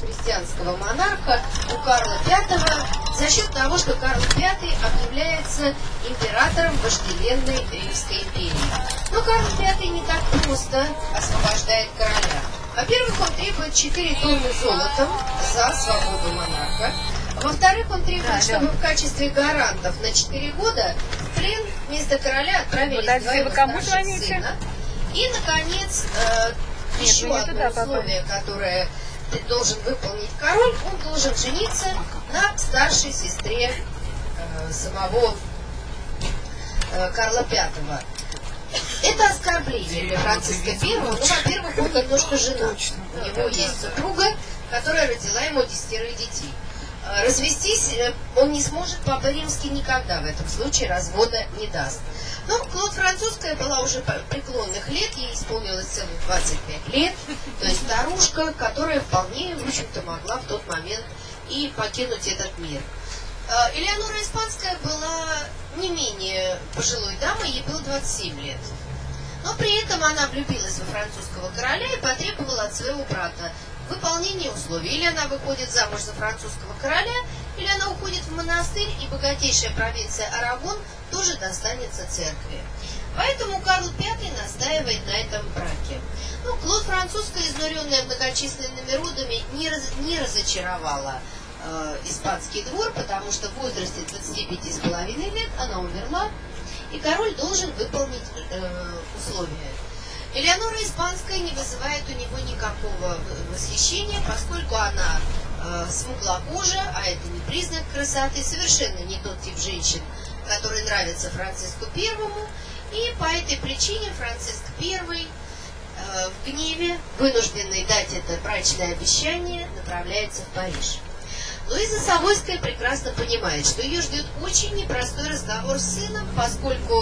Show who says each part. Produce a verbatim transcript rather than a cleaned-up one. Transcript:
Speaker 1: христианского монарха у Карла Пятого за счет того, что Карл Пятый объявляется императором вожделенной Римской империи. Но Карл Пятый не так просто освобождает короля. Во-первых, он требует четыре тонны золотом за свободу монарха. Во-вторых, он требует, да, чтобы да. в качестве гарантов на четыре года в плен вместо короля отправились двоих старших сына. И, наконец, э, Нет, еще одно туда, условие, папа. которое должен выполнить король, он должен жениться на старшей сестре э, самого э, Карла Пятого. Это оскорбление для Франциска Первого. Ну, во-первых, он немножко женат. У него есть супруга, которая родила ему десятерых детей. Развестись он не сможет, Папа Римский никогда в этом случае развода не даст. Но Клод Французская была уже преклонных лет, ей исполнилось целых двадцать пять лет, то есть старушка, которая вполне, в общем-то, могла в тот момент и покинуть этот мир. Элеонора Испанская была не менее пожилой дамой, ей было двадцать семь лет. Но при этом она влюбилась во французского короля и потребовала от своего брата выполнение условий. Или она выходит замуж за французского короля, или она уходит в монастырь, и богатейшая провинция Арагон тоже достанется церкви. Поэтому Карл Пятый настаивает на этом браке. Ну, Клод Французская, изнуренная многочисленными родами, не, раз, не разочаровала э, испанский двор, потому что в возрасте двадцати пяти с половиной лет она умерла, и король должен выполнить э, условия. Элеонора Испанская не вызывает у него никакого восхищения, поскольку она э, смуглокожа, а это не признак красоты, совершенно не тот тип женщин, который нравится Франциску Первому, и по этой причине Франциск Первый э, в гневе, вынужденный дать это брачное обещание, направляется в Париж. Луиза Савойская прекрасно понимает, что ее ждет очень непростой разговор с сыном, поскольку